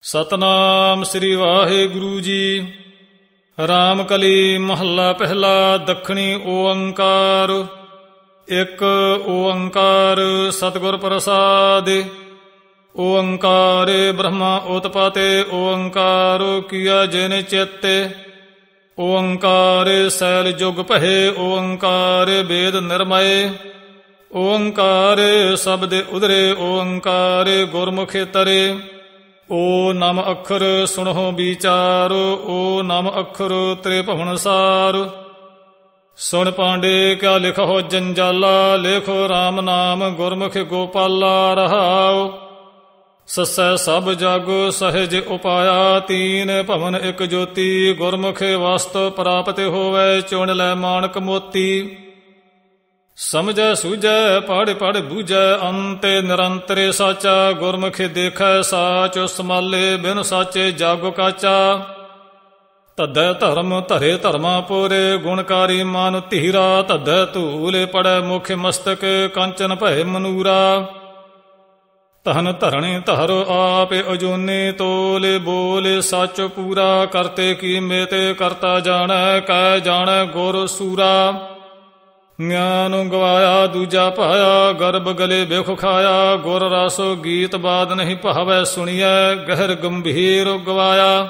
ਸਤਨਾਮ ਸ੍ਰੀ ਵਾਹਿਗੁਰੂ ਜੀ। ਰਾਮ ਕਲੀ ਮਹੱਲਾ ਪਹਿਲਾ। ਦੱਖਣੀ ਓੰਕਾਰ। ਇੱਕ ਓੰਕਾਰ ਸਤਿਗੁਰ ਪ੍ਰਸਾਦਿ। ਓੰਕਾਰ ਬ੍ਰਹਮਾ ਉਤਪਾਤੇ। ਓੰਕਾਰ ਕੀਆ ਜਿਨ ਚੇਤੇ। ਓੰਕਾਰ ਸੈਲ ਜੁਗ ਭਏ। ਓੰਕਾਰ ਵੇਦ ਨਿਰਮਏ। ਓੰਕਾਰ ਸ਼ਬਦ ਉਦਰੇ। ਓੰਕਾਰ ਗੁਰਮੁਖਿ ਤਰੇ। ਓ ਨਮ ਅੱਖਰ ਸੁਣਹੁ ਵਿਚਾਰ। ਓ ਨਮ ਅੱਖਰ ਤ੍ਰਿਭੁਵਨ ਸਾਰ। ਸੁਣ ਪਾਂਡੇ ਕਿਆ ਲਿਖਹੁ ਜੰਜਾਲਾ। ਲਿਖੋ ਰਾਮ ਨਾਮ ਗੁਰਮੁਖ ਗੋਪਾਲਾ। ਰਹਾਉ ਸੱਸੈ ਸਭ ਜਗ ਸਹਿਜ ਉਪਾਇਆ। ਤੀਨ ਭਵਨ ਇਕ ਜੋਤੀ। ਗੁਰਮੁਖ ਵਸਤ ਪ੍ਰਾਪਤ ਹੋਵੈ। ਚੁਣ ਲੈ ਮਾਣਕ ਮੋਤੀ। ਸਮਝੈ ਸੂਝੈ ਪੜ੍ਹ ਪੜ੍ਹ ਬੂਝੈ। ਅੰਤੇ ਨਿਰੰਤਰੇ ਸਾਚਾ। ਗੁਰਮੁਖਿ ਦੇਖੈ ਸਾਚ ਸਮਾਲੇ। ਬਿਨ ਸਾਚੇ ਜਗ ਕਾਚਾ। ਧੱਧੈ ਧਰਮ ਧਰੇ ਧਰਮਾ ਪੂਰੇ। ਗੁਣਕਾਰੀ ਮਨ ਧੀਰਾ। ਧੱਧੈ ਧੂਲੇ ਪੜੈ ਮੁਖ ਮਸਤਕ। ਕੰਚਨ ਭੈ ਮਨੂਰਾ। ਧਨ ਧਰਣੀ ਧਰ ਆਪੇ ਅਜੂਨੀ। ਤੋਲੇ ਬੋਲੇ ਸੱਚ ਪੂਰਾ। ਕਰਤੇ ਕੀ ਮੇਤੇ ਕਰਤਾ ਜਾਣੈ। ਕੈ ਜਾਣੈ ਗੁਰ ਸੂਰਾ। ਗਿਆਨ ਗਵਾਇਆ ਦੂਜਾ ਪਾਇਆ। ਗਰਭ ਗਲੇ ਬਿਖ ਖਾਇਆ। ਗੁਰ ਰਸ ਗੀਤ ਬਾਦ ਨਹੀਂ ਭਾਵੈ। ਸੁਣੀਐ ਗਹਿਰ ਗੰਭੀਰ ਗਵਾਇਆ।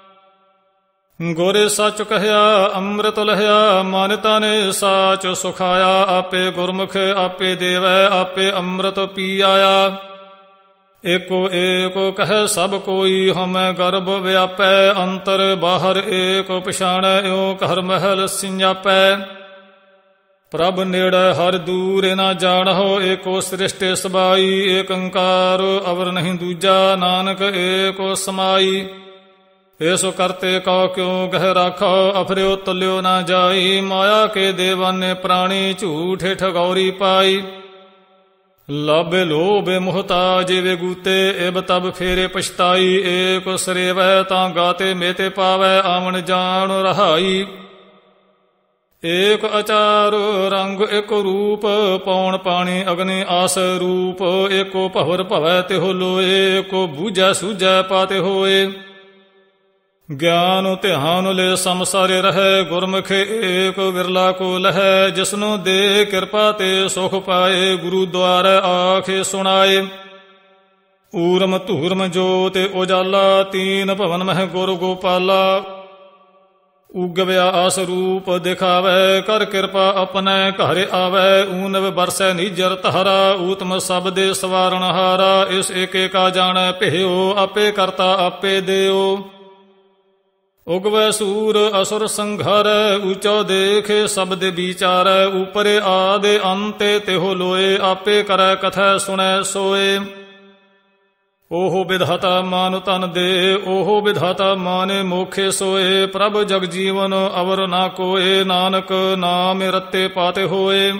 ਗੁਰੇ ਸੱਚ ਕਹਿਆ ਅੰਮ੍ਰਿਤ ਲਹਿਆ। ਮਨ ਤਨ ਸਾਚ ਸੁਖਾਇਆ। ਆਪੇ ਗੁਰਮੁਖ ਆਪੇ ਦੇਵੈ। ਆਪੇ ਅੰਮ੍ਰਿਤ ਪੀ ਆਇਆ। ਏਕੋ ਏਕੋ ਕਹਿ ਸਭ ਕੋਈ। ਹਉਮੈ ਗਰਭ ਵਿਆਪੈ। ਅੰਤਰ ਬਾਹਰ ਏਕ ਪਛਾਣੈ। ਇਉ ਘਰ ਮਹਿਲ ਸਿੰਜਾਪੈ। ਪ੍ਰਭ ਨੇੜੈ ਹਰ ਦੂਰ ਨਾ ਜਾਣਹੁ। ਏਕੋ ਸ੍ਰਿਸ਼ਟਿ ਸਬਾਈ। ਏਕ ਓੰਕਾਰ ਅਵਰ ਨਹੀਂ ਦੂਜਾ। ਨਾਨਕ ਏਕੋ ਸਮਾਈ। ਏਸੋ ਕਰਤੇ ਕਉ ਕਿਉ ਗਹਿ ਰਾਖੋ। ਅਫਰਿਓ ਤੁਲਿਓ ਨਾ ਜਾਈ। ਮਾਇਆ ਕੇ ਦੇਵਾਨੇ ਪ੍ਰਾਣੀ। ਝੂਠੇ ਠਗੌਰੀ ਪਾਈ। ਲਾਭੇ ਲੋਭੇ ਮੁਹਤਾਜ ਵੇਗੂਤੇ। ਇਬ ਤਬ ਫੇਰੇ ਪਛਤਾਈ। ਏਕ ਸਰੇਵੈ ਤਾਂ ਗਾਤੇ ਮੇਤੇ ਪਾਵੈ। ਆਵਣ ਜਾਣ ਰਹਾਈ। ਏਕ ਅਚਾਰ ਰੰਗ ਇਕ ਰੂਪ। ਪੌਣ ਪਾਣੀ ਅਗਨੀ ਆਸ ਰੂਪ। ਏਕੋ ਭਵਰ ਭਵੈ ਤਿਹੁ ਲੋਏ। ਏਕੋ ਬੂਝੈ ਸੂਝੈ ਪਾਤੇ ਹੋਏ। ਗਿਆਨ ਧਿਆਨ ਲੈ ਸੰਸਾਰੇ ਰਹੈ। ਗੁਰਮੁਖ ਏਕ ਵਿਰਲਾ ਕੋ ਲਹੈ। ਜਿਸਨੂੰ ਦੇ ਕਿਰਪਾ ਤੇ ਸੁਖ ਪਾਏ। ਗੁਰੂ ਦੁਆਰੈ ਆਖੇ ਸੁਣਾਏ। ਊਰਮ ਧੂਰਮ ਜੋਤਿ ਉਜਾਲਾ। ਤੀਨ ਭਵਨ ਮਹਿ ਗੁਰ ਗੋਪਾਲਾ। ਉਗਵਿਆ ਆਸ ਰੂਪ ਦਿਖਾਵੈ। ਕਰ ਕਿਰਪਾ ਆਪਣੈ ਘਰ ਆਵੈ। ਊਨਵ ਬਰਸੈ ਨੀਜਰ ਧਾਰਾ। ਊਤਮ ਸਬਦੇ ਸਵਾਰਨ ਹਾਰਾ। ਇਸ ਏਕੇ ਕਾ ਜਾਣੈ ਭਿਓ। ਆਪੇ ਕਰਤਾ ਆਪੇ ਦਿਓ। ਉਗਵੈ ਸੂਰ ਅਸੁਰ ਸੰਘਾਰੈ। ਊਚੋ ਦੇਖੇ ਸਬਦ ਵਿਚਾਰੈ। ਉਪਰੇ ਆਦੇ ਅੰਤੇ ਤਿਹੁ ਲੋਏ। ਆਪੇ ਕਰੈ ਕਥੈ ਸੁਣੈ ਸੋਏ। ਓਹੋ ਵਿਧਾਤਾ ਮਾਨ ਤਨ ਦੇ। ਓਹੋ ਵਿਧਾਤਾ ਮਾਨੇ ਮੋਖੇ ਸੋਏ। ਪ੍ਰਭ ਜਗ ਜੀਵਨ ਅਵਰ ਨਾ ਕੋਏ। ਨਾਨਕ ਨਾਮ ਰਤੇ ਪਾਤੇ ਹੋਏ।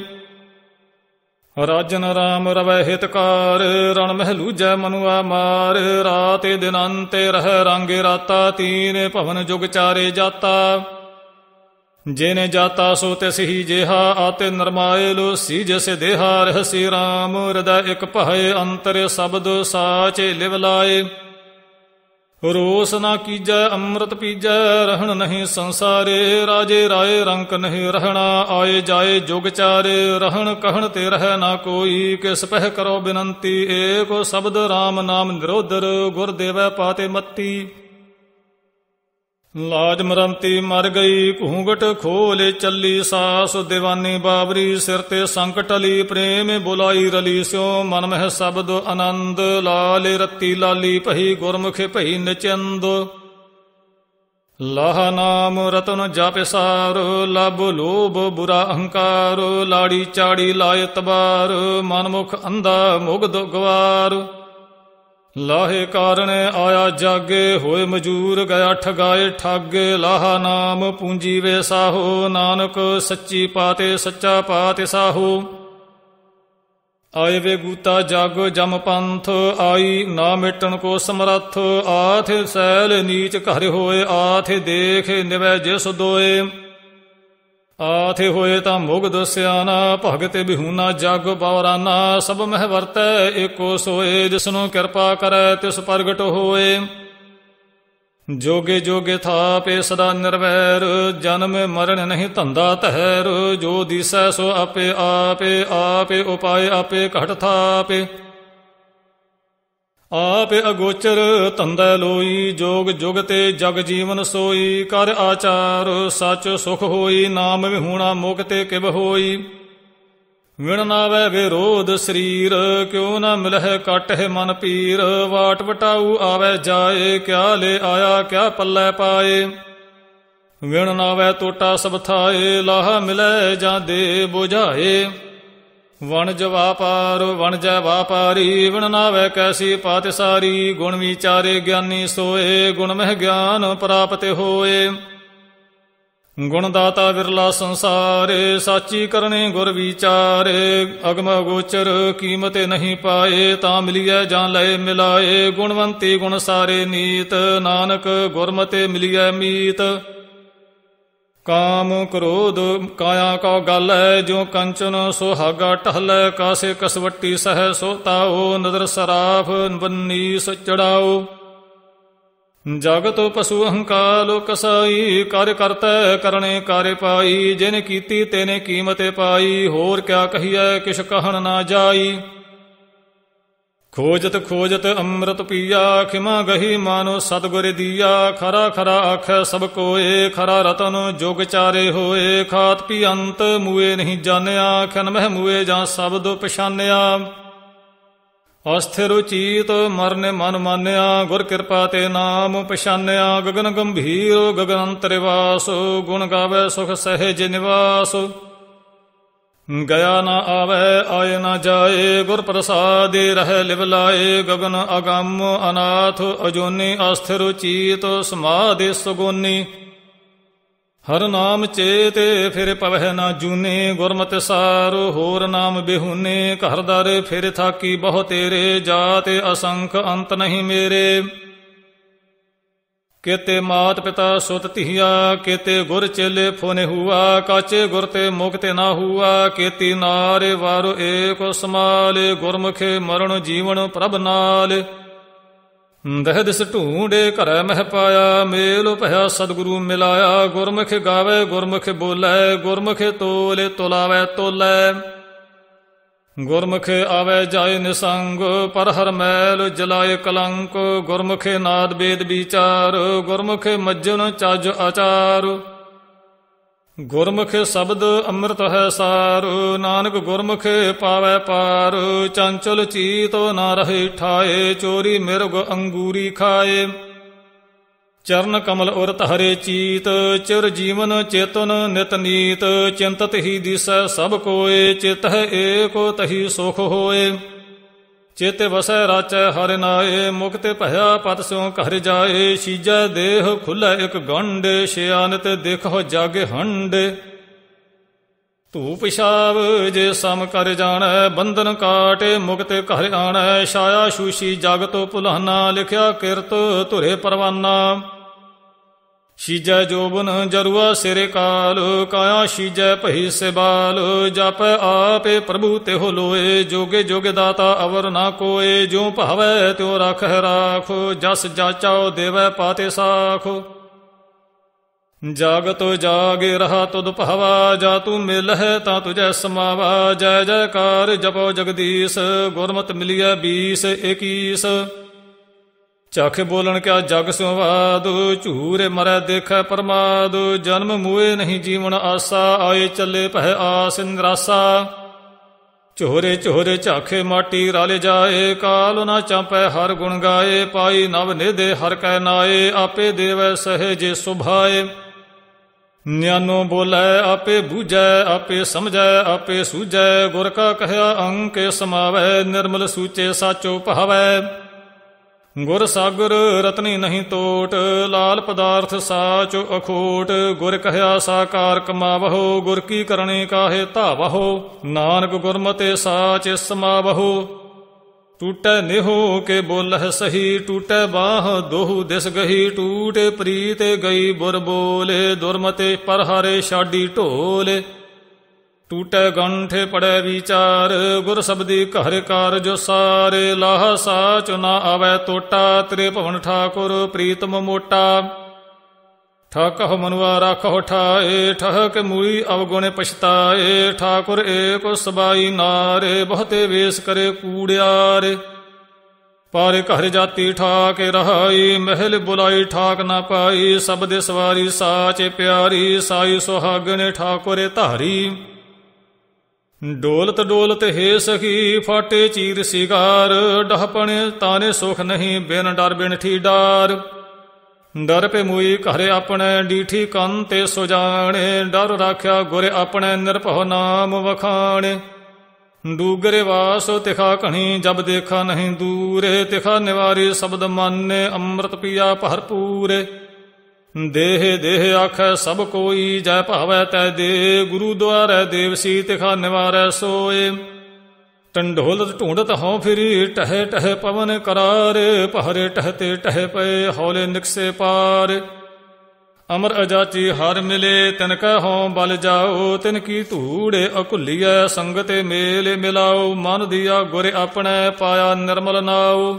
ਰਾਜਨ ਰਾਮ ਰਵੈ ਹਿਤਕਾਰ। ਰਣ ਮਹਿ ਲੂਜੈ ਮਨੁਆ ਮਾਰ। ਰਾਤਿ ਦਿਨ ਅੰਤੇ ਰਹਿ ਰਾਂਗੇ ਰਾਤਾ। ਤੀਨ ਭਵਨ ਜੁਗ ਚਾਰੇ ਜਾਤਾ। ਜਿਨੇ ਜਾਤਾ ਸੋ ਤਿਸਹੀ ਜੇਹਾ। ਆਤੇ ਨਰਮਾਇਲ ਸੀਜਸ ਦੇਹਾ। ਰਹਿਸੀ ਰਾਮ ਹਿਰਦੈ ਇਕ ਭਏ। ਅੰਤਰ ਸ਼ਬਦ ਸਾਚੇ ਲਿਵ ਲਾਏ। ਰੋਸ ਨਾ ਕੀਜੈ ਅੰਮ੍ਰਿਤ ਪੀਜੈ। ਰਹਿਣ ਨਹੀਂ ਸੰਸਾਰੇ। ਰਾਜੇ ਰਾਏ ਰੰਕ ਨਹੀਂ ਰਹਿਣਾ। ਆਏ ਜਾਏ ਜੁਗ ਚਾਰੇ। ਰਹਿਣ ਕਹਿਣ ਤੇ ਰਹਿ ਨਾ ਕੋਈ। ਕਿਸ ਪਹਿ ਕਰੋ ਬਿਨੰਤੀ। ਏਕੋ ਸ਼ਬਦ ਰਾਮ ਨਾਮ ਨਿਰੋਦਰ। ਗੁਰ ਦੇਵੈ ਪਾਤੇ ਮਤੀ। ਲਾਜ ਮਰੰਤੀ ਮਰ ਗਈ। ਘੂੰਗਟ ਖੋਲੇ ਚੱਲੀ ਸਾਸ। ਦੀਵਾਨੀ ਬਾਬਰੀ ਸਿਰ ਤੇ ਸੰਕਟ ਟਲੀ। ਪ੍ਰੇਮ ਬੁਲਾਈ ਰਲੀ ਸਿਉ। ਮਨ ਮਹਿ ਸ਼ਬਦ ਆਨੰਦ। ਲਾਲੇ ਰਤੀ ਲਾਲੀ ਭਈ। ਗੁਰਮੁਖੇ ਭਈ ਨਿਚੰਦ। ਲਾਹ ਨਾਮ ਰਤਨ ਜਪ ਸਾਰ। ਲਬ ਲੋਭ ਬੁਰਾ ਅਹੰਕਾਰ। ਲਾੜੀ ਚਾੜੀ ਲਾਇ ਤਬਾਰ। ਮਨਮੁਖ ਅੰਧਾ ਮੁਗਧ ਗਵਾਰ। ਲਾਹੇ ਕਾਰਣ ਆਇਆ ਜਾਗੇ। ਹੋਏ ਮਜੂਰ ਗਿਆ ਠਗਾਏ ਠੱਗ। ਲਾਹਾ ਨਾਮ ਪੂੰਜੀ ਵੇ ਸਾਹੋ। ਨਾਨਕ ਸੱਚੀ ਪਾਤੇ ਸੱਚਾ ਪਾਤੇ ਸਾਹੋ। ਆਏ ਵੇ ਗੂਤਾ ਜਗ ਜਮ ਪੰਥ। ਆਈ ਨਾ ਮਿਟਣ ਕੋ ਸਮਰੱਥ। ਆਥੇ ਸੈਲ ਨੀਚ ਘਰ ਹੋਏ। ਆਥੇ ਦੇਖ ਨਿਵੈ ਜਿਸ ਦੋਏ। ਆਥੇ ਹੋਏ ਤਾਂ ਮੁਗਧ ਸਿਆਣਾ, ਭਗਤ ਬਿਹੂਨਾ ਜਗ ਬਵਰਾਨਾ। ਸਭ ਮਹਿ ਵਰਤੈ ਏਕੋ ਸੋਏ, ਜਿਸਨੂੰ ਕਿਰਪਾ ਕਰੈ ਤਿਸ ਪ੍ਰਗਟ ਹੋਏ। जोगे जोगे थापे सदा निर्वैर, जन्म मरण नहीं धंधा तहर। जो दिसै सो आपे आपे, आपे उपाय आपे घट थापे। आपे अगोचर धंधै लोई, जोग जुगते जग जीवन सोई। कर आचार सच सुख होई, नाम विहूणा मुक्ते किब होई। विण नावै विरोध शरीर, क्यों न मिलह काटह मन पीर। वाट वटाऊ आवै जाए, क्या ले आया क्या पल्लै पाए। विण नावै टोटा सब थाए, लाहा मिलै जां दे बुझाए। वणज वापार वणजै वापारी, विण नावै कैसी पात सारी। गुण विचारे ज्ञानी सोए, गुण मह ज्ञान प्राप्त होए। गुणदाता विरला संसारे, साची करने गुर विचारे। अगम गोचर कीमते नहीं पाए, ता मिलिए जां लय मिलाए। गुणवंती गुण सारे नीत, नानक गुरमते मिलिए मीत। काम क्रोध काया कौ गल है, ज्यों कंचन सुहागा टहलै। कासे कसवट्टी सह सोताओ, नदर सराफ बन्नीस चढ़ाओ। जगत पशु अहंकालो कसाई, कार्य करतै करने कार्य पाई। जिन कीती तेने कीमते पाई, होर क्या कहिए किश कहन ना जाई। खोजत खोजत अमृत पिया, खिमा गही मानो सतगुर दिया। खरा खरा आखै सब कोए, खरा रतन जोग चारे होए। खात पी अंत मुए नहीं जानिया, खन मह मुए जां शब्द पछानिया। अस्थिर चीत मरने मन मानिया, गुर कृपा ते नाम पछानिया। गगन गंभीर गगन अंतरवास, गुण गावे सुख सहज निवास। गया न आवे आए न जाए, गुर प्रसादे रह लिव लाए। गगन अगम अनाथ अजोनी, अस्थिर चीत समाधि सुगोनी। हर नाम चेते फिर पवह न जूने, गुरमत सार होर नाम बेहूने। घर दर फिर थाकी बहु तेरे, जाते असंख अंत नहीं मेरे। केते मात पिता सुत तिहिया, केते गुर चेले फोने हुआ। काचे गुर ते मुक्ते ना हुआ, केती नारे वारो एक समाल। गुरमुखे मरण जीवन प्रभ नाल। दह दिस ढूंढे घर मह पाया, मेल भया सदगुरु मिलाया। गुरमुख गावे गुरमुख बोलै, गुरमुख तोले तुलावै तोलै। गुरमुख आवे जाए निसंग, पर हर मैल जलाए कलंक। गुरमुख नाद वेद विचार, गुरमुख मज्जन चज आचार। गुरमुख शब्द अमृत है सार, नानक गुरमुख पावै पार। चंचल चीत ना रहे ठाए, चोरी मिर्ग अंगूरी खाए। चरण कमल उरत हरे चीत, चिर जीवन चेतन नित नीत। चिंतत ही दिसै सब कोय, चित है एक तही सुख होए। चित वसै राचै हर नाए, मुक्त भया पत स्यों घर जाए। सीजै देह खुलै एक गंड, सियानत देखो जग हंड। धूप छाव जे सम कर जाणै, बंधन काटे मुक्त घर आणै। छाया शूशी जग तो भुलाना, लिखिया किरत धुरे परवाना। सीजै जोबन जरुआ सिरे काल, काया सीजै पही से बाल। जापै आपे प्रभु तेहो लोए, जोगे जोगे दाता अवर ना कोय। ज्यों भावै त्यों राखै राख, जस जाचाओ देवै पाते साख। जागत जागे रहा तुद भावा, जा तू मिल है ता तुझै समावा। जय जयकार जपो जगदीश, गुरमत मिलिय 20 21। चख बोलन क्या जग सुवाद, झूरे मरै देखै परमाद। जन्म मुए नहीं जीवन आसा, आए चले पह आस निरासा। चोहरे चोहरे झाखे माटी राले जाए, काल ना चांपै हर गुण गाए। पाई नव निधे हर कै नाए, आपे देवै सहज सुभाए। न्यानो बोलै आपे बूझै, आपे समझै आपे सूझै। गुर का कहया अंक समावै, निर्मल सूचे साचो भावै। गुर सागर रतनी नहीं तोट, लाल पदार्थ साच अखोट। गुर कहया साकार कमावहो, गुर की करणी काहे धावहो। नानक गुरमते साच समावहो। टूटै निहो के बोलह सही, टूटै बाह दोहु दिस गही। टूटे प्रीत गई बुर बोले, दुरमते पर हारे छाडी ढोले। ਟੂਟੈ ਗੰਠੇ ਪੜੈ ਵਿਚਾਰ, ਗੁਰ ਸਬਦੀ ਘਰ ਕਾਰਜ ਸਾਰੇ। ਲਾਹ ਸਾਚ ਨਾ ਆਵੈ ਟੋਟਾ, ਤੇਰੇ ਭਵਨ ਠਾਕੁਰ ਪ੍ਰੀਤਮ ਮੋਟਾ। ਠਾਕਹੁ ਮਨੁਆ ਰਾਖਹੁ ਠਾਏ, ਠਹਕ ਮੂਈ ਅਵਗੁਣ ਪਛਤਾਏ। ਠਾਕੁਰ ਏਕ ਸਬਾਈ ਨਾਰੇ, ਬਹੁਤੇ ਵੇਸ ਕਰੇ ਕੂੜਿਆਰੇ। ਪਰ ਘਰ ਜਾਤੀ ਠਾਕੇ ਰਹਾਈ, ਮਹਿਲ ਬੁਲਾਈ ਠਾਕ ਨਾ ਪਾਈ। ਸਭ ਦੇ ਸਵਾਰੀ ਸਾਚੇ ਪਿਆਰੀ, ਸਾਈ ਸੁਹਾਗਣੇ ਠਾਕੁਰੇ ਧਾਰੀ। ਡੋਲਤ ਡੋਲਤ ਹੈ ਸਖੀ, ਫਾਟੇ ਚੀਰ ਸਿਗਾਰ। ਡਹਪਣੇ ਤਾਨੇ ਸੁਖ ਨਹੀਂ, ਬਿਨ ਡਰ ਬਿਨ ਠੀ ਡਾਰ। ਡਰ ਪੇ ਮੂਈ ਘਰ ਆਪਣੇ, ਡੀਠੀ ਕੰਨ ਤੇ ਸੁਜਾਣੇ। ਡਰ ਰਾਖਿਆ ਗੁਰ ਆਪਣੇ, ਨਿਰਭਉ ਨਾਮ ਵਖਾਣੇ। ਡੂਗਰੇ ਵਾਸ ਤਿਖਾ ਘਣੀ, ਜਬ ਦੇਖਾ ਨਹੀਂ ਦੂਰੇ। ਤਿਖਾ ਨਿਵਾਰੀ ਸ਼ਬਦ ਮਾਨੇ, ਅੰਮ੍ਰਿਤ ਪੀਆ ਭਰਪੂਰੇ। ਦੇਹ ਦੇਹ ਆਖੈ ਸਭ ਕੋਈ, ਜੈ ਭਾਵੈ ਤੈ ਦੇ। ਗੁਰੂ ਦੁਆਰੈ ਦੇਵਸੀ, ਤਿਖਾ ਨਿਵਾਰੈ ਸੋਏ। ਟੰਡੋਲਤ ਢੂੰਡਤ ਹਉ ਫਿਰੀ, ਟਹੈ ਟਹੈ ਪਵਨ ਕਰਾਰੇ। ਪਹਰੇ ਟਹਤੇ ਟਹਿ ਪਏ, ਹੌਲੇ ਨਿਕਸੇ ਪਾਰ। ਅਮਰ ਅਜਾਚੀ ਹਰ ਮਿਲੇ, ਤਿਨ ਕੈ ਹਉ ਬਲ ਜਾਓ। ਤਿਨ ਕੀ ਧੂੜੇ ਅਕੁਲੀਐ, ਸੰਗਤੇ ਮੇਲ ਮਿਲਾਓ। ਮਨ ਦੀਆ ਗੁਰ ਆਪਣੇ, ਪਾਇਆ ਨਿਰਮਲ ਨਾਉ।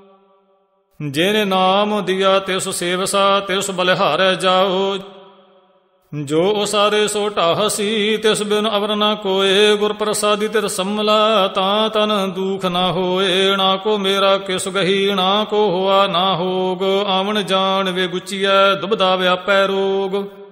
ਜਿਨੇ ਨਾਮ ਦਿਆ ਤਿਸ ਸੇਵਸਾ, ਤਿਸ ਬਲਿਹਾਰੈ ਜਾਓ। ਜੋ ਉਸਾਰੇ ਸੋ ਢਾਹਸੀ, ਤਿਸ ਬਿਨ ਅਵਰ ਨਾ ਕੋਏ। ਗੁਰ ਪ੍ਰਸਾਦੀ ਤਿਰ ਸੰਮਲਾ, ਤਾਂ ਤਨ ਦੁਖ ਨਾ ਹੋਏ। ਨਾ ਕੋ ਮੇਰਾ ਕਿਸ ਗਹੀ, ਨਾ ਕੋ ਹੋਆ ਨਾ ਹੋਗ। ਆਵਣ ਜਾਣ ਵੇ ਗੁਚੀਐ, ਦੁਬਦਾ ਵਿਆਪੈ ਰੋਗ।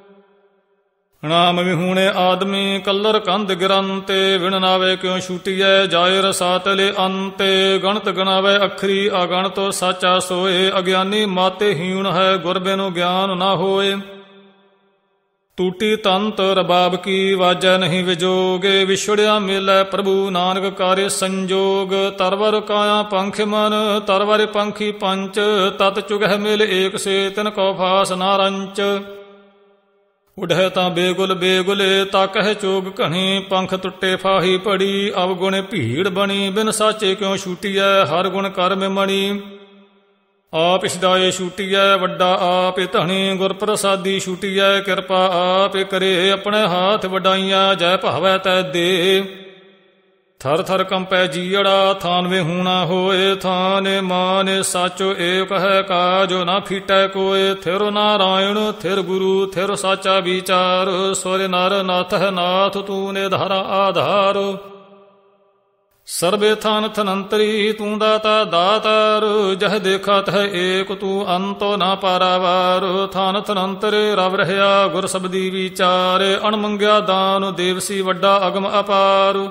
ਨਾਮ ਵਿਹੂਣੇ ਆਦਮੀ, ਕਲਰ ਕੰਧ ਗਿਰੰਤੇ। ਵਿਣ ਨਾਵੇ ਕਿਉ ਛੂਟੀਐ, ਜਾਏ ਰਸਾਤਲੇ ਅੰਤੇ। ਗਣਤ ਗਣਾਵੇ ਅਖਰੀ, ਅਗਣਤੋ ਸਾਚਾ ਸੋਏ। ਅਗਿਆਨੀ ਮਾਤੇ ਹੀਣ ਹੈ, ਗੁਰ ਬਿਨੁ ਗਿਆਨ ਨਾ ਹੋਏ। ਟੂਟੀ ਤੰਤ ਰਬਾਬ ਕੀ, ਵਾਜੈ ਨਹੀਂ ਵਿਜੋਗੇ। ਵਿਛੜਿਆ ਮਿਲੈ ਪ੍ਰਭੂ, ਨਾਨਕ ਕਾਰੇ ਸੰਜੋਗ। ਤਰਵਰ ਕਾਇਆ ਪੰਖ ਮਨ, ਤਰਵਰ ਪੰਖੀ ਪੰਚ। ਤਤ ਚੁਗਹਿ ਮਿਲ ਏਕ ਸੇ, ਤਿਨ ਕੋ ਫਾਸ ਨਾ ਰੰਚ। ਉਡਹਿ ਤਾਂ ਬੇਗੁਲ ਬੇਗੁਲੇ, ਤਾ ਕਹਿ ਚੋਗ ਘਣੀ। ਪੰਖ ਟੁੱਟੇ ਫਾਹੀ ਪੜੀ, ਅਵਗੁਣ ਭੀੜ ਬਣੀ। ਬਿਨ ਸਾਚੇ ਕਿਉ ਛੂਟੀਐ, ਹਰ ਗੁਣ ਕਰਮ ਮਣੀ। ਆਪ ਇਸਦਾਏ ਛੂਟੀਐ, ਵੱਡਾ ਆਪ ਧਣੀ। ਗੁਰ ਪ੍ਰਸਾਦੀ ਛੂਟੀਐ, ਕਿਰਪਾ ਆਪ ਕਰੇ। ਆਪਣੇ ਹਾਥ ਵਡਾਈਆਂ, ਜੈ ਭਾਵੈ ਤੈ ਦੇ। ਥਰ ਥਰ ਕੰਪੈ ਜੀਅੜਾ, ਥਾਨ ਵਿਹੂਣਾ ਹੋਏ। ਥਾਨੇ ਮਾਨੇ ਸਾਚੋ ਏਕ ਹੈ, ਕਾਜੋ ਨਾ ਫੀਟੈ ਕੋਏ। ਥਿਰ ਨਾਰਾਇਣ ਥਿਰ ਗੁਰੂ, ਥਿਰ ਸਾਚਾ ਵਿਚਾਰ। ਸੋਰੇ ਨਰ ਨਾਥ ਹੈ ਨਾਥ, ਤੂੰ ਨੇ ਧਾਰਾ ਆਧਾਰ। ਸਰਬੇ ਥਾਨ ਥਨੰਤਰੀ, ਤੂੰ ਦਾਤਾ ਦਾਤਾਰ। ਜਹ ਦੇਖਾ ਤਹ ਏਕ, ਤੂੰ ਅੰਤੋ ਨਾ ਪਾਰਾਵਾਰ। ਥਾਨ ਥਨੰਤਰੇ ਰਵ ਰਹਿਆ, ਗੁਰ ਸਬਦੀ ਵਿਚਾਰੇ। ਅਣਮੰਗਿਆ ਦਾਨ, ਦੇਵਸੀ ਵੱਡਾ ਅਗਮ ਅਪਾਰ।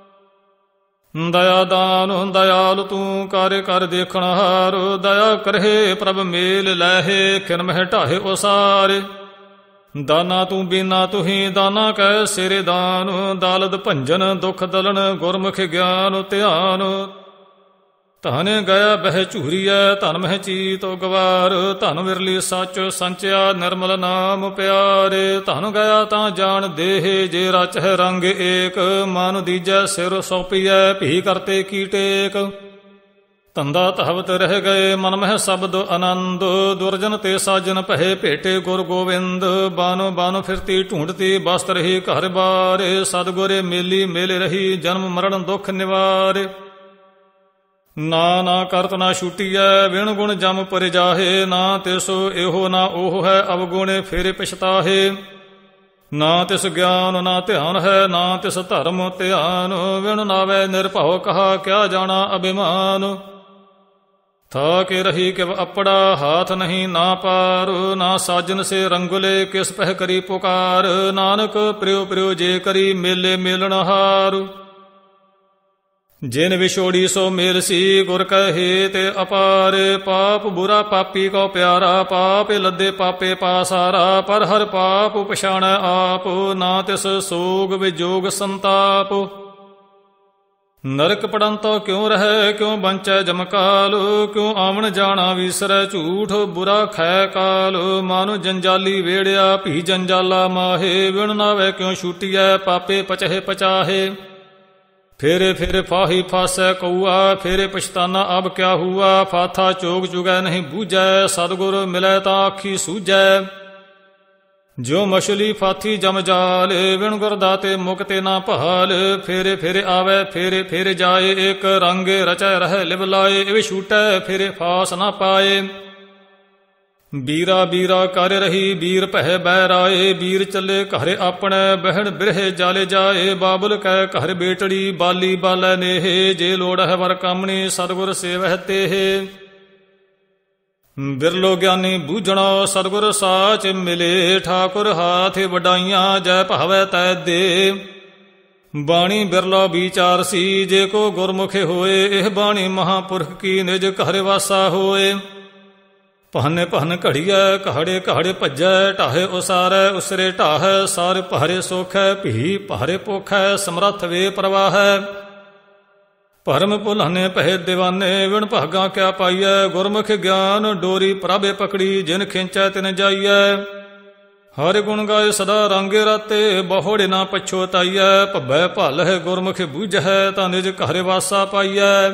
ਦਇਆ ਦਾਨ ਦਇਆਲ, ਤੂੰ ਕਰ ਕਰ ਦੇਖਣ ਹਾਰ। ਦਇਆ ਕਰਹਿ ਪ੍ਰਭ ਮੇਲ ਲੈਹੇ, ਖਿਨ ਮਹਿ ਢਾਹੇ ਉਸਾਰੇ। ਦਾਨਾ ਤੂੰ ਬੀਨਾ ਤੁਹੀ, ਦਾਨਾ ਕੈ ਸਿਰੇ ਦਾਨ। ਦਾਲਦ ਭੰਜਨ ਦੁਖ ਦਲਨ, ਗੁਰਮੁਖ ਗਿਆਨ ਧਿਆਨ। ਧਨ ਗਿਆ ਬਹਿ ਝੂਰੀਐ, ਧਨ ਮਹਿ ਚੀਤੋ ਗਵਾਰ। ਧਨ ਵਿਰਲੀ ਸੱਚ ਸੰਚਿਆ, ਨਿਰਮਲ ਨਾਮ ਪਿਆਰੇ। ਧਨ ਗਿਆ ਤਾਂ ਜਾਣ ਦੇਹ, ਜੇ ਰਚ ਹੈ ਰੰਗ ਏਕ। ਮਨ ਦੀਜੈ ਸਿਰ ਸੌਪੀਐ, ਭੀ ਕਰਤੇ ਕੀ ਟੇਕ। ਧੰਦਾ ਧਵਤ ਰਹਿ ਗਏ, ਮਨ ਮਹਿ ਸ਼ਬਦ ਆਨੰਦ। ਦੁਰਜਨ ਤੇ ਸਾਜਨ ਭਏ, ਭੇਟੇ ਗੁਰ ਗੋਬਿੰਦ। ਬਾਨੋ ਬਾਨੋ ਫਿਰਤੀ ਢੂੰਡਤੀ, ਬਸਤ ਰਹੀ ਘਰ ਬਾਰੇ। ਸਤਿਗੁਰੇ ਮੇਲੀ ਮੇਲੇ ਰਹੀ, ਜਨਮ ਮਰਨ ਦੁਖ ਨਿਵਾਰੇ। ਨਾ ਨਾ ਕਰਤ ਨਾ ਛੂਟੀਐ, ਵਿਣ ਗੁਣ ਜਮ ਪਰ ਜਾਹੇ। ਨਾ ਤਿਸੋ ਇਹੋ ਨਾ ਉਹ ਹੈ, ਅਵਗੁਣੇ ਫੇਰੇ ਪਛਤਾਹੇ। ਨਾ ਤਿਸ ਗਿਆਨ ਨਾ ਧਿਆਨ ਹੈ, ਨਾ ਤਿਸ ਧਰਮ ਧਿਆਨ। ਵਿਣ ਨਾਵੇ ਨਿਰਭਉ, ਕਹਾ ਕਿਆ ਜਾਣਾ ਅਭਿਮਾਨ। ਥਾ ਕੇ ਰਹੀ ਕਿਵ ਅਪੜਾ, ਹਾਥ ਨਹੀਂ ਨਾ ਪਾਰ। ਨਾ ਸਾਜਨ ਸੇ ਰੰਗੁਲੇ, ਕਿਸ ਪਹਿ ਕਰੀ ਪੁਕਾਰ। ਨਾਨਕ ਪ੍ਰਿਉ ਪ੍ਰਿਉ ਜੇ ਕਰੀ, ਮੇਲੇ ਮੇਲਣ ਹਾਰ। ਜਿਨ ਵਿਛੋੜੀ ਸੋ ਮੇਲ ਸੀ, ਗੁਰ ਕਹੇ ਤੇ ਅਪਾਰ। ਪਾਪ ਬੁਰਾ ਪਾਪੀ ਕੋ ਪਿਆਰਾ, ਪਾਪ ਲੱਦੇ ਪਾਪੇ ਪਾਸਾਰਾ। ਪਰ ਹਰ ਪਾਪ ਪਛਾਣੈ ਆਪ, ਨਾ ਤਿਸ ਸੋਗ ਵਿਜੋਗ ਸੰਤਾਪ। ਨਰਕ ਪੜੰਤੋ ਕਿਉ ਰਹਿ, ਕਿਉ ਬੰਚੈ ਜਮਕਾਲ। ਕਿਉ ਆਵਣ ਜਾਣਾ ਵਿਸਰੈ, ਝੂਠ ਬੁਰਾ ਖੈ ਕਾਲ। ਮਾਨੁ ਜੰਜਾਲੀ ਵੇੜਿਆ, ਭੀ ਜੰਜਾਲਾ ਮਾਹੇ। ਵਿਣ ਨਾਵੇ ਕਿਉ ਛੂਟੀਐ, ਪਾਪੇ ਪਚਹਿ ਪਚਾਹੇ। ਫੇਰੇ ਫੇਰੇ ਫਾਹੀ ਫਾਸੈ ਕਊਆ, ਫੇਰੇ ਪਛਤਾਨਾ ਅਬ ਕਿਆ ਹੁਆ। ਫਾਥਾ ਚੋਗ ਚੁਗੈ ਨਹੀਂ ਬੂਝੈ, ਸਤਿਗੁਰ ਮਿਲੈ ਤਾਂ ਆਖੀ ਸੂਝੈ। ਜੋ ਮਛਲੀ ਫਾਥੀ ਜਮ ਜਾਲ, ਵਿਣ ਗੁਰਦਾਤੇ ਮੁਕਤੇ ਨਾ ਭਾਲ। ਫੇਰੇ ਫੇਰੇ ਆਵੇ ਫੇਰੇ ਫੇਰੇ ਜਾਏ, ਇੱਕ ਰੰਗ ਰਚੈ ਰਹਿ ਲਿਵ ਲਾਏ। ਇਵ ਛੂਟੈ ਫੇਰੇ ਫਾਸ ਨਾ ਪਾਏ। ਬੀਰਾ ਬੀਰਾ ਕਰ ਰਹੀ ਬੀਰ ਪਹਿ ਬਹਿ ਰਾਏ, ਬੀਰ ਚੱਲੇ ਘਰ ਆਪਣੇ ਬਹਿਣ ਬਿਰਹਿ ਜਾਲੇ ਜਾਏ। ਬਾਬੁਲ ਕਹਿ ਘਰ ਬੇਟੜੀ ਬਾਲੀ ਬਾਲੈ ਨੇਹ, ਜੇ ਲੋੜ ਹੈ ਵਰ ਕਾਮਣੀ ਸਤਿਗੁਰ ਸੇਵਹਿ ਤੇਹ। ਬਿਰਲੋ ਗਿਆਨੀ ਬੂਝਣੋ ਸਤਿਗੁਰ ਸਾਚ ਮਿਲੇ, ਠਾਕੁਰ ਹਾਥ ਵਡਾਈਆਂ ਜੈ ਭਾਵੈ ਤੈ ਦੇ। ਬਾਣੀ ਬਿਰਲੋ ਵਿਚਾਰ ਸੀ, ਜੇ ਕੋ ਗੁਰਮੁਖੇ ਹੋਏ। ਇਹ ਬਾਣੀ ਮਹਾਂਪੁਰਖ ਕੀ ਨਿਜ ਘਰ ਵਾਸਾ ਹੋਏ। ਪਹਨੇ ਪਹਨ ਘੜੀਐ ਕਹੜੇ ਕਹੜੇ ਭੱਜੈ, ਢਾਹੇ ਉਸਾਰੈ ਉਸਰੇ ਢਾਹੈ। ਸਾਰ ਪਹਰੇ ਸੋਖੈ ਭੀ ਪਹਰੇ ਪੋਖੈ, ਸਮਰੱਥ ਵੇ ਪ੍ਰਵਾਹੈ। ਭਰਮ ਭੁਲਾਨੇ ਪਹਿ ਦੀਵਾਨੇ, ਵਿਣ ਭਾਗਾ ਕਿਆ ਪਾਈਐ। ਗੁਰਮੁਖ ਗਿਆਨ ਡੋਰੀ ਪ੍ਰਭੇ ਪਕੜੀ, ਜਿਨ ਖਿੰਚੈ ਤਿਨ ਜਾਈਐ। ਹਰਿ ਗੁਣ ਗਾਏ ਸਦਾ ਰੰਗੇ ਰਾਤੇ, ਬਹੁੜੇ ਨਾ ਪਛੋਤਾਈਐ। ਭੱਬੈ ਭਲਹਿ ਗੁਰਮੁਖ ਬੂਝੈ, ਤਾਂ ਨਿਜ ਘਰ ਵਾਸਾ ਪਾਈਐ।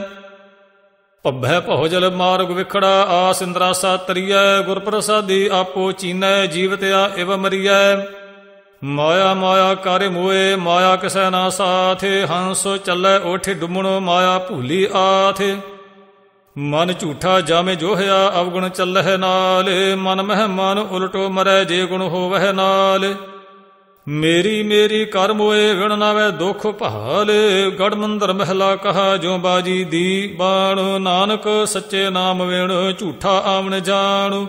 ਭੱਬੈ ਭੋਜਲ ਮਾਰਗ ਵਿਖੜਾ, ਆਸ ਇੰਦਰਾਸਾ ਤਰੀਐ। ਗੁਰ ਪ੍ਰਸਾਦੀ ਆਪੋ ਚੀਨੈ, ਜੀਵਤਿਆ ਇਵ ਮਰੀਐ। ਮਾਇਆ ਮਾਇਆ ਕਰ ਮੋਏ, ਮਾਇਆ ਕਿਸੈ ਨਾ ਸਾਥ। ਹੰਸ ਚੱਲੈ ਓਠ ਡੁੰਮਣੋ, ਮਾਇਆ ਭੂਲੀ ਆਥ। ਮਨ ਝੂਠਾ ਜਾਮੇ ਜੋਹਿਆ, ਅਵਗੁਣ ਚੱਲਹਿ ਨਾਲ। ਮਨ ਮਹਿ ਮਨ ਉਲਟੋ ਮਰੈ, ਜੇ ਗੁਣ ਹੋਵਹਿ ਨਾਲ। ਮੇਰੀ ਮੇਰੀ ਕਰ ਮੋਏ, ਵਿਣ ਨਾਵੈ ਦੁਖ ਭਾਲ। ਗੜ ਮੰਦਰ ਮਹਿਲਾ ਕਹਾ, ਜੋ ਬਾਜੀ ਦੀ ਬਾਣ। ਨਾਨਕ ਸੱਚੇ ਨਾਮ ਵਿਣ, ਝੂਠਾ ਆਵਣ ਜਾਣ।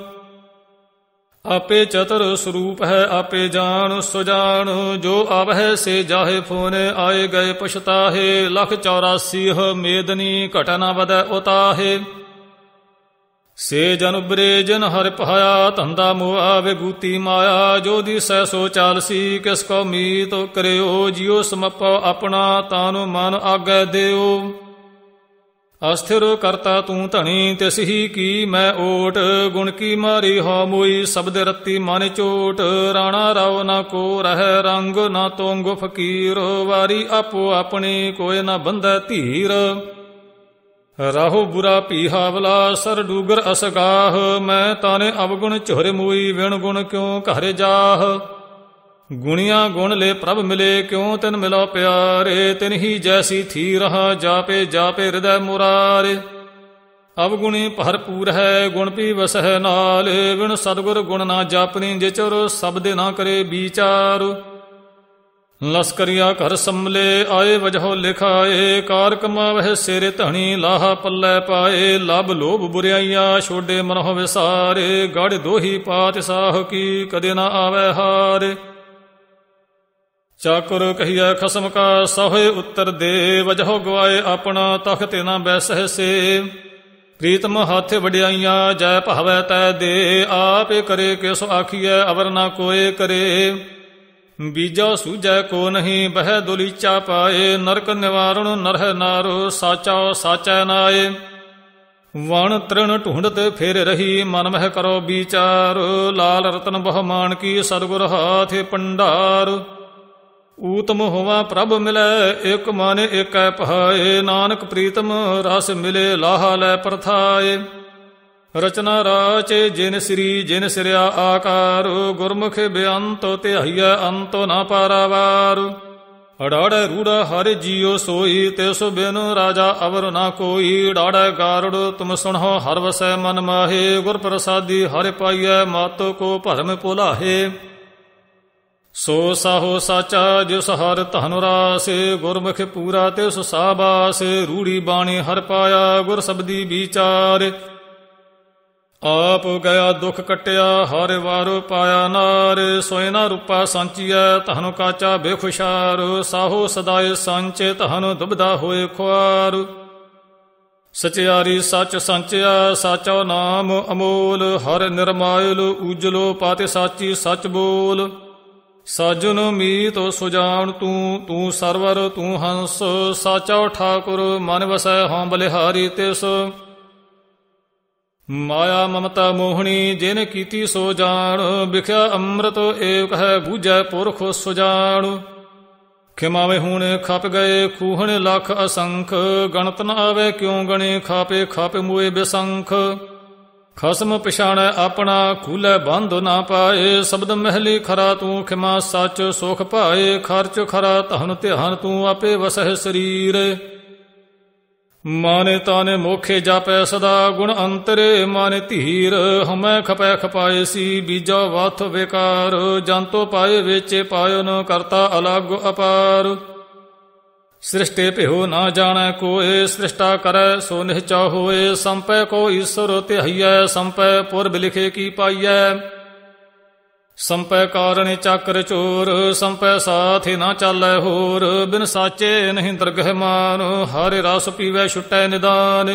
ਆਪੇ ਚਤੁਰ ਸਰੂਪ ਹੈ ਆਪੇ ਜਾਣ ਸੁਜਾਨ। ਜੋ ਆਵਹਿ ਸੇ ਜਾਹੇ ਫੋਨ, ਆਏ ਗਏ ਪਛਤਾਹੇ। ਲਖ 84 ਮੇਦਨੀ ਘਟ ਨ ਵਧੈ ਉਤਾਹੇ। ਸੇ ਜਨ ਉਬਰੇ ਜਿਨ ਹਰਿ ਪਾਇਆ, ਧੰਦਾ ਮੋਆ ਵਿਗੂਤੀ ਮਾਇਆ। ਜੋ ਦਿਸੈ ਸੋ ਚਾਲਸੀ, ਕਿਸ ਕੋ ਮੀਤ ਕਰਿਓ। ਜਿਉ ਸਮਪੋ ਆਪਣਾ, ਤਾਨੁ ਮਨ ਆਗੈ ਦਿਓ। ਅਸਥਿਰ ਕਰਤਾ ਤੂੰ ਧਣੀ, ਤਿਸ ਹੀ ਕੀ ਮੈਂ ਓਟ। ਗੁਣ ਕੀ ਮਾਰੀ ਹੋ ਮੋਈ, ਸ਼ਬਦ ਰੱਤੀ ਮਨ ਚੋਟ। ਰਾਣਾ ਰਾਉ ਨਾ ਕੋ ਰਹਿ ਰੰਗ, ਨਾ ਤੋਂਗ ਫਕੀਰ। ਵਾਰੀ ਆਪੋ ਆਪਣੀ, ਕੋਇ ਨਾ ਬੰਧੈ ਧੀਰ। ਰਾਹੋ ਬੁਰਾ ਭੀ ਹਾਵਲਾ, ਸਰ ਡੂਗਰ ਅਸਗਾਹ। ਮੈਂ ਤਾਨੇ ਅਵਗੁਣ ਝੁਰ ਮੋਈ, ਵਿਣ ਗੁਣ ਕਿਉ ਘਰ ਜਾਹ। ਗੁਣੀਆਂ ਗੁਣ ਲੈ ਪ੍ਰਭ ਮਿਲੇ, ਕਿਉ ਤਿਨ ਮਿਲੋ ਪਿਆਰੇ। ਤਿਨ ਹੀ ਜੈਸੀ ਥੀ ਰਹਾ, ਜਾਪੇ ਜਾਪੇ ਹਿਰਦੈ ਮੁਰਾਰੇ। ਅਵਗੁਣੀ ਭਰਪੂਰ ਹੈ, ਗੁਣ ਪੀ ਵਸਹਿ ਨਾਲ। ਵਿਣ ਸਤਿਗੁਰ ਗੁਣ ਨਾ ਜਾਪਨੀ, ਜਿਚਰ ਸਬਦੇ ਨਾ ਕਰੇ ਵਿਚਾਰ। ਲਸਕਰੀਆ ਘਰ ਸੰਭਲੇ, ਆਏ ਵਜਹੁ ਲਿਖਾਏ। ਕਾਰ ਕਮਾਵਹਿ ਸਿਰ ਧਣੀ, ਲਾਹਾ ਪੱਲੇ ਪਾਏ। ਲਬ ਲੋਭ ਬੁਰਿਆਈਆਂ, ਛੋਡੇ ਮਨਹੁ ਵਿਸਾਰੇ। ਗੜ ਦੋਹੀ ਪਾਤ ਸਾਹ ਕੀ, ਕਦੇ ਨਾ ਆਵੈ ਹਾਰ। ਚਾਕੁਰ ਕਹੀਐ ਖਸਮ ਕਾ, ਸੋਹੇ ਉੱਤਰ ਦੇ। ਵਜਹੁ ਗਵਾਏ ਆਪਣਾ, ਤਖਤ ਨਾ ਬੈਸਹਿ ਸੇ। ਪ੍ਰੀਤਮ ਹੱਥ ਵਡਿਆਈਆਂ, ਜੈ ਭਾਵੈ ਤੈ ਦੇ। ਆਪੇ ਕਰੇ ਕਿਸ ਆਖੀਐ, ਅਵਰ ਨਾ ਕੋਏ ਕਰੇ। ਬੀਜਾ ਸੂਝੈ ਕੋ ਨਹੀਂ, ਬਹਿ ਦੁਲੀਚਾ ਪਾਏ। ਨਰਕ ਨਿਵਾਰਣ ਨਰਹਿ ਨਾਰੋ, ਸਾਚਾ ਸਾਚੈ ਨਾਏ। ਵਣ ਤ੍ਰਿਣ ਢੂੰਡਤ ਫਿਰ ਰਹੀ, ਮਨ ਮਹਿ ਕਰੋ ਵਿਚਾਰ। ਲਾਲ ਰਤਨ ਬਹੁ ਮਾਨ ਕੀ, ਸਤਿਗੁਰ ਹਾਥ ਭੰਡਾਰ। ਊਤਮ ਹੋਵਾ ਪ੍ਰਭ ਮਿਲੈ, ਇਕ ਮਨ ਏਕੈ ਪਹਾਏ। ਨਾਨਕ ਪ੍ਰੀਤਮ ਰਸ ਮਿਲੇ, ਲਾਹਾ ਲੈ ਪ੍ਰਥਾਏ। ਰਚਨਾ ਰਾਚੇ ਜਿਨ ਸ੍ਰੀ, ਜਿਨ ਸਿਰਿਆ ਆਕਾਰ। ਗੁਰਮੁਖ ਬੇਅੰਤ ਧਿਆਈਐ, ਅੰਤ ਨਾ ਪਾਰਾਵਾਰ। ਅੜਾੜੈ ਰੂੜਾ ਹਰਿ ਜੀਉ ਸੋਈ, ਤਿਸ ਬਿਨ ਰਾਜਾ ਅਵਰ ਨਾ ਕੋਈ। ਡਾੜੈ ਗਾਰੜ ਤੁਮ ਸੁਣਹੁ, ਹਰਿ ਵਸੈ ਮਨ ਮਾਹੇ। ਗੁਰ ਪ੍ਰਸਾਦੀ ਹਰਿ ਪਾਈਐ, ਮਤ ਕੋ ਭਰਮ ਭੁਲਾਹੇ। ਸੋ ਸਾਹੋ ਸਾਚਾ, ਜਿਸ ਹਰਿ ਧਨ ਰਾਸ। ਗੁਰਮੁਖ ਪੂਰਾ ਤਿਸ ਸਾਬਾਸ। ਰੂੜੀ ਬਾਣੀ ਹਰਿ ਪਾਇਆ, ਗੁਰ ਸਬਦੀ ਵਿਚਾਰ। ਆਪ ਗਿਆ ਦੁਖ ਕਟਿਆ, ਹਰਿ ਵਾਰੋ ਪਾਇਆ ਨਾਰ। ਸੋਇ ਨਾ ਰੂਪਾ ਸਾਂਚੀਐ, ਧਨ ਕਾਚਾ ਬੇਖੁਸ਼ਾਰ। ਸਾਹੋ ਸਦਾਏ ਸਾਂਚੇ, ਧਨ ਦੁਬਦਾ ਹੋਏ ਖੁਆਰ। ਸਚਿਆਰੀ ਸੱਚ ਸੰਚਿਆ, ਸਾਚਾ ਨਾਮ ਅਮੋਲ। ਹਰਿ ਨਿਰਮਾਇਲ ਉਜਲੋ, ਪਾਤੇ ਸਾਚੀ ਸੱਚ ਬੋਲ। ਸਾਜਨ ਮੀਤ ਸੁਜਾਨ ਤੂੰ, ਤੂੰ ਸਰਵਰ ਤੂੰ ਹੰਸ। ਸਾਚਾ ਠਾਕੁਰ ਮਨ ਵਸੈ, ਹਉ ਬਲਿਹਾਰੀ ਤਿਸ। ਮਾਇਆ ਮਮਤਾ ਮੋਹਣੀ, ਜਿਨ ਕੀਤੀ ਸੋ ਜਾਣ। ਵਿਖਿਆ ਅੰਮ੍ਰਿਤ ਏਕ ਹੈ, ਬੂਝੈ ਪੁਰਖ ਸੁਜਾਨ। ਖਿਮਾਵੇ ਹੁਣ ਖਪ ਗਏ, ਖੂਹਣ ਲੱਖ ਅਸੰਖ। ਗਣਤ ਨ ਆਵੇ ਕਿਉ ਗਣੇ, ਖਾਪੇ ਖਾਪੇ ਮੋਏ ਬੇਸੰਖ। ਖਸਮ ਪਛਾਣੈ ਆਪਣਾ ਖੂਲੇ ਬੰਧ ਨਾ ਪਾਏ। ਸ਼ਬਦ ਮਹਿਲੀ ਖਰਾ ਤੂੰ ਖਿਮਾ ਸੱਚ ਸੁਖ ਪਾਏ। ਖਰਚ ਖਰਾ ਧਨ ਧਿਆਨ ਤੂੰ ਆਪੇ ਵਸਹਿ ਸਰੀਰ। ਮਾਨੇ ਤਾਨੇ ਮੋਖੇ ਜਾਪੈ ਸਦਾ ਗੁਣ ਅੰਤਰੇ ਮਾਨੇ ਧੀਰ। ਹਮੈ ਖਪੈ ਖਪਾਏ ਸੀ ਬੀਜਾ ਵਾਥ ਵਿਕਾਰ। ਜੰਤੋ ਪਾਏ ਵੇਚੇ ਪਾਇਓ ਨ ਕਰਤਾ ਅਲੱਗ ਅਪਾਰ। ਸ੍ਰਿਸ਼ਟੇ ਭਿਓ ਨਾ ਜਾਣੈ ਕੋਏ ਸ੍ਰਿਸ਼ਟਾ ਕਰੈ ਸੋ ਨਿਹਚਾ ਹੋਏ। ਸੰਪੈ ਕੋ ਈਸ਼ਵਰ ਧਿਆਈਐ ਸੰਪੈ ਪੁਰਬ ਲਿਖੇ ਕੀ ਪਾਈਐ। ਸੰਪੈ ਕਾਰਣ ਚੱਕਰ ਚੋਰ ਸੰਪੈ ਸਾਥ ਨਾ ਚਾਲੈ ਹੋਰ। ਬਿਨ ਸਾਚੇ ਨਹੀਂ ਦਰਗਹਿ ਮਾਨ ਹਰਿ ਰਸ ਪੀਵੈ ਛੁਟੈ ਨਿਦਾਨ।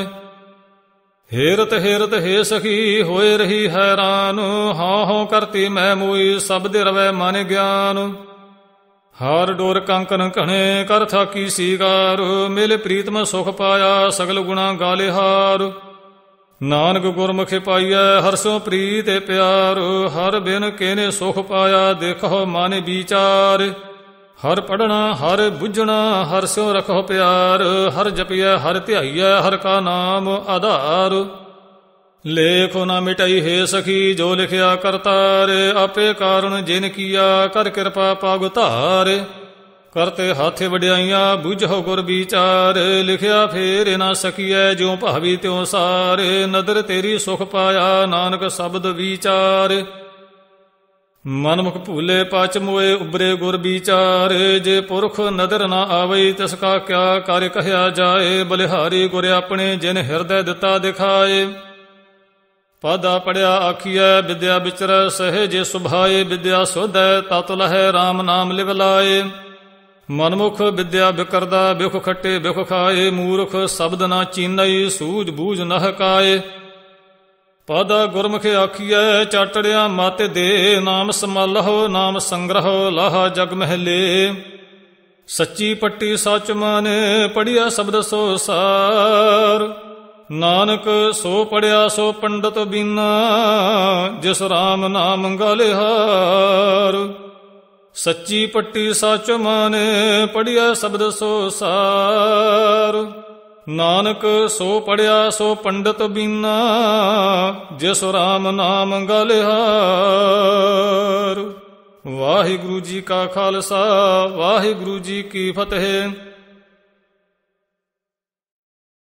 ਹੇਰਤ ਹੇਰਤ ਹੇ ਸਖੀ ਹੋਏ ਰਹੀ ਹੈਰਾਨ। ਹਾਂ ਹੋਂ ਕਰਤੀ ਮੈਂ ਮੋਈ ਸਬਦ ਰਵੈ ਮਨ ਗਿਆਨ। ਹਾਰ ਡੋਰ ਕੰਕਨ ਘਣੇ ਕਰ ਥਾਕੀ ਸੀਗਾਰ। ਮਿਲ ਪ੍ਰੀਤਮ ਸੁਖ ਪਾਇਆ ਸਗਲ ਗੁਣਾ ਗਾਲੇ ਹਾਰ। ਨਾਨਕ ਗੁਰਮੁਖਿ ਪਾਈਐ ਹਰਸੋਂ ਪ੍ਰੀਤ ਪਿਆਰ। ਹਰ ਬਿਨ ਕਿਨੇ ਸੁਖ ਪਾਇਆ ਦੇਖੋ ਮਨ ਵਿਚਾਰ। ਹਰ ਪੜਨਾ ਹਰ ਬੁੱਝਣਾ ਹਰ ਸਿਉ ਰਖੋ ਪਿਆਰ। ਹਰ ਜਪੀਐ ਹਰ ਧਿਆਈਐ ਹਰ ਕਾ ਨਾਮ ਆਧਾਰ। ਲੇਖੋ ਨਾ ਮਿਟਾਈ ਹੈ ਸਖੀ ਜੋ ਲਿਖਿਆ ਕਰਤਾਰ। ਆਪੇ ਕਾਰਨ ਜਿਨ ਕੀਆ ਕਰ ਕਿਰਪਾ ਪਾਗ ਧਾਰ। ਕਰਤੇ ਹੱਥ ਵਡਿਆਈਆਂ ਬੁਝੋ ਗੁਰ ਵਿਚਾਰ। ਲਿਖਿਆ ਫੇਰ ਨਾ ਸਕੀਐ ਜਿਉ ਭਾਵੀ ਤਿਉ ਸਾਰ। ਨਦਰ ਤੇਰੀ ਸੁਖ ਪਾਇਆ ਨਾਨਕ ਸ਼ਬਦ ਵਿਚਾਰ। ਮਨਮੁਖ ਭੂਲੇ ਪਚ ਮੋਏ ਉਬਰੇ ਗੁਰ ਵਿਚਾਰ। ਜੇ ਪੁਰਖ ਨਦਰ ਨਾ ਆਵਈ ਤਿਸ ਕਾ ਕਿਆ ਕਰ ਕਹਿਆ ਜਾਏ। ਬਲਿਹਾਰੀ ਗੁਰ ਆਪਣੇ ਜਿਨ ਹਿਰਦੈ ਦਿੱਤਾ ਦਿਖਾਏ। ਪਾਦਾ ਪੜਿਆ ਆਖੀਐ ਵਿਦਿਆ ਵਿਚਰੈ ਸਹਿਜ ਸੁਭਾਏ। ਵਿਦਿਆ ਸੋਧੈ ਤਤ ਲਹੈ RAM ਨਾਮ ਲਿਵ ਲਾਏ। ਮਨਮੁਖ ਵਿਦਿਆ ਬਿਕਰਦਾ ਬਿਖ ਖੱਟੇ ਬਿਖ ਖਾਏ। ਮੂਰਖ ਸ਼ਬਦ ਨਾ ਚੀਨਈ ਸੂਝ ਬੂਝ ਨਹ ਕਾਏ। ਪਾਦਾ ਗੁਰਮੁਖ ਆਖੀਐ ਚਾਟੜਿਆ ਮਤ ਦੇ। ਨਾਮ ਸਮਾਲਹੁ ਨਾਮ ਸੰਗ੍ਰਹੁ ਲਾਹਾ ਜਗ ਮਹਿਲੇ। ਸੱਚੀ ਪੱਟੀ ਸੱਚ ਮਾਨੇ ਪੜਿਆ ਸ਼ਬਦ ਸੋ ਸਾਰ। ਨਾਨਕ ਸੋ ਪੜਿਆ ਸੋ ਪੰਡਤ ਬੀਨਾ। ਜਿਸ RAM ਨਾਮ ਗਾਲਿਹਾਰ। ਸੱਚੀ ਪੱਟੀ ਸੱਚ ਮਾਨੇ ਪੜਿਆ ਸ਼ਬਦ ਸੋ ਸਾਰ। ਨਾਨਕ ਸੋ ਪੜਿਆ ਸੋ ਪੰਡਤ ਬੀਨਾ। ਜਿਸ RAM ਨਾਮ ਗਾਲਿਹਾਰ। ਵਾਹਿਗੁਰੂ ਜੀ ਕਾ ਖਾਲਸਾ ਵਾਹਿਗੁਰੂ ਜੀ ਕੀ ਫਤਿਹ।